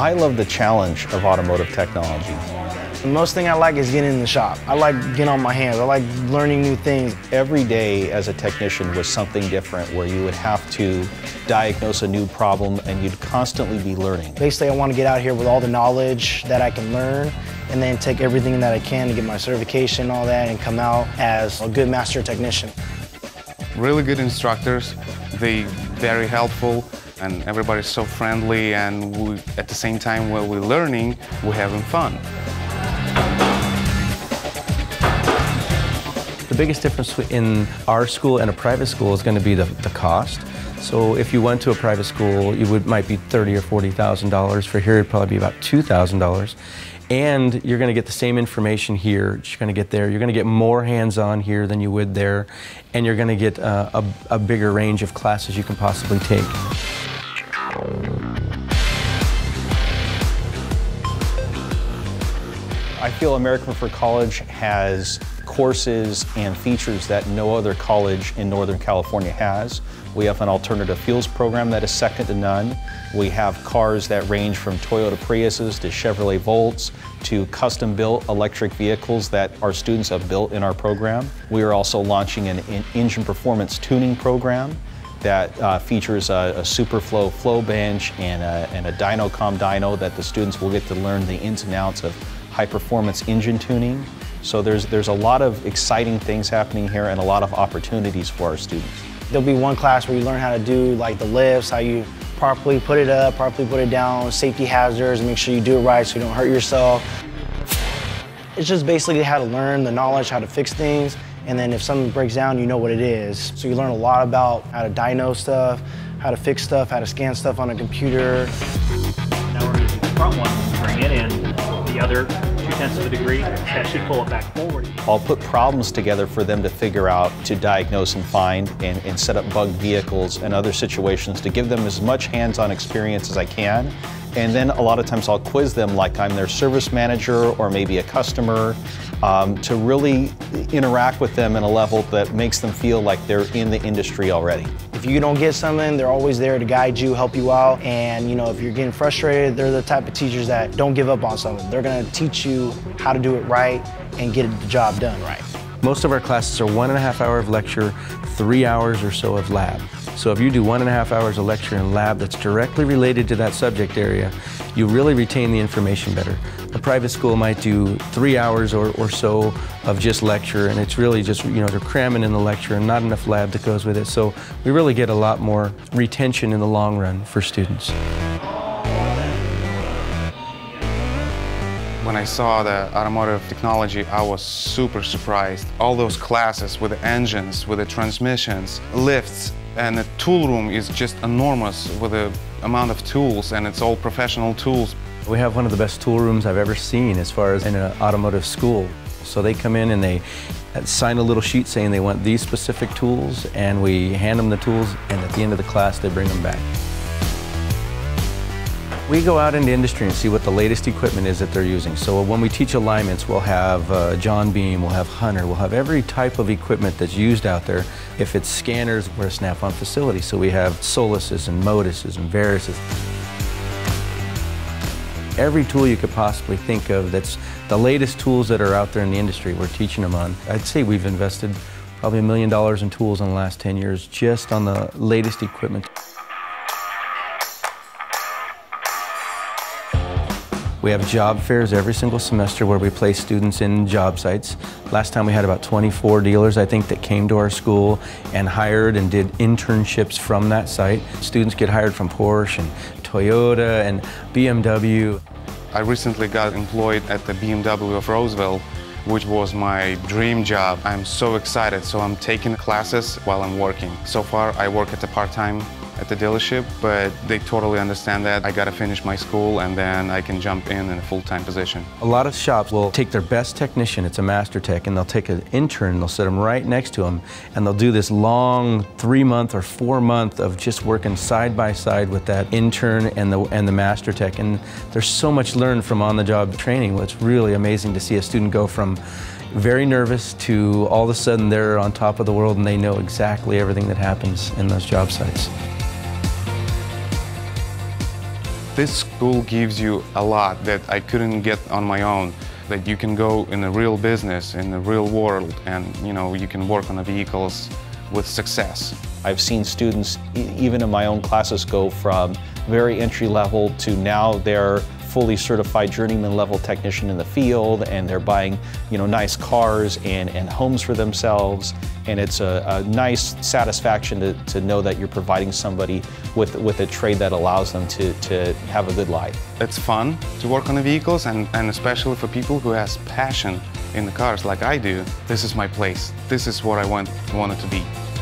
I love the challenge of automotive technology. The most thing I like is getting in the shop. I like getting on my hands. I like learning new things. Every day as a technician was something different where you would have to diagnose a new problem and you'd constantly be learning. Basically, I want to get out here with all the knowledge that I can learn and then take everything that I can to get my certification and all that and come out as a good master technician. Really good instructors. They very helpful and everybody's so friendly, and at the same time while we're learning, we're having fun. The biggest difference in our school and a private school is going to be the cost. So if you went to a private school, you might be $30,000 or $40,000. For here, it'd probably be about $2,000. And you're going to get the same information here that you're going to get there. You're going to get more hands-on here than you would there, and you're going to get a bigger range of classes you can possibly take. I feel American for College has courses and features that no other college in Northern California has. We have an alternative fuels program that is second to none. We have cars that range from Toyota Priuses to Chevrolet Volts to custom-built electric vehicles that our students have built in our program. We are also launching an engine performance tuning program that features a Superflow flow bench and a Dynocom dyno that the students will get to learn the ins and outs of high-performance engine tuning. So there's a lot of exciting things happening here and a lot of opportunities for our students. There'll be one class where you learn how to do like the lifts, how you properly put it up, properly put it down, safety hazards, make sure you do it right so you don't hurt yourself. It's just basically how to learn the knowledge, how to fix things, and then if something breaks down, you know what it is. So you learn a lot about how to dyno stuff, how to fix stuff, how to scan stuff on a computer. Now we're using the front one to bring it in. The other 2/10 of a degree, that should pull it back forward. I'll put problems together for them to figure out, to diagnose and find, and set up bug vehicles and other situations to give them as much hands-on experience as I can. And then a lot of times I'll quiz them like I'm their service manager or maybe a customer to really interact with them in a level that makes them feel like they're in the industry already. If you don't get something, they're always there to guide you, help you out. And you know, if you're getting frustrated, they're the type of teachers that don't give up on something. They're gonna teach you how to do it right and get the job done right. Most of our classes are 1.5 hours of lecture, 3 hours or so of lab. So if you do 1.5 hours of lecture and lab that's directly related to that subject area, you really retain the information better. A private school might do 3 hours or so of just lecture, and it's really just, you know, they're cramming in the lecture and not enough lab that goes with it. So we really get a lot more retention in the long run for students. When I saw the automotive technology, I was super surprised. All those classes with the engines, with the transmissions, lifts, and the tool room is just enormous with the amount of tools, and it's all professional tools. We have one of the best tool rooms I've ever seen as far as in an automotive school. So they come in and they sign a little sheet saying they want these specific tools, and we hand them the tools, and at the end of the class they bring them back. We go out into industry and see what the latest equipment is that they're using. So when we teach alignments, we'll have John Beam, we'll have Hunter, we'll have every type of equipment that's used out there. If it's scanners, we're a Snap-on facility, so we have Soluses and Moduses and Verises. Every tool you could possibly think of that's the latest tools that are out there in the industry, we're teaching them on. I'd say we've invested probably $1 million in tools in the last 10 years just on the latest equipment. We have job fairs every single semester where we place students in job sites. Last time we had about 24 dealers, I think, that came to our school and hired and did internships from that site. Students get hired from Porsche and Toyota and BMW. I recently got employed at the BMW of Roseville, which was my dream job. I'm so excited, so I'm taking classes while I'm working. So far, I work at the part-time at the dealership, but they totally understand that. I gotta finish my school and then I can jump in a full-time position. A lot of shops will take their best technician, it's a master tech, and they'll take an intern, they'll set them right next to them, and they'll do this long 3-month or 4-month of just working side by side with that intern and the master tech. And there's so much learned from on-the-job training. It's really amazing to see a student go from very nervous to all of a sudden they're on top of the world and they know exactly everything that happens in those job sites. This school gives you a lot that I couldn't get on my own, that you can go in a real business, in the real world, and you can work on the vehicles with success. I've seen students, even in my own classes, go from very entry level to now they're fully certified journeyman level technician in the field, and they're buying nice cars and homes for themselves, and it's a nice satisfaction to know that you're providing somebody with a trade that allows them to have a good life. It's fun to work on the vehicles, and especially for people who has passion in the cars like I do. This is my place. This is what I wanted to be.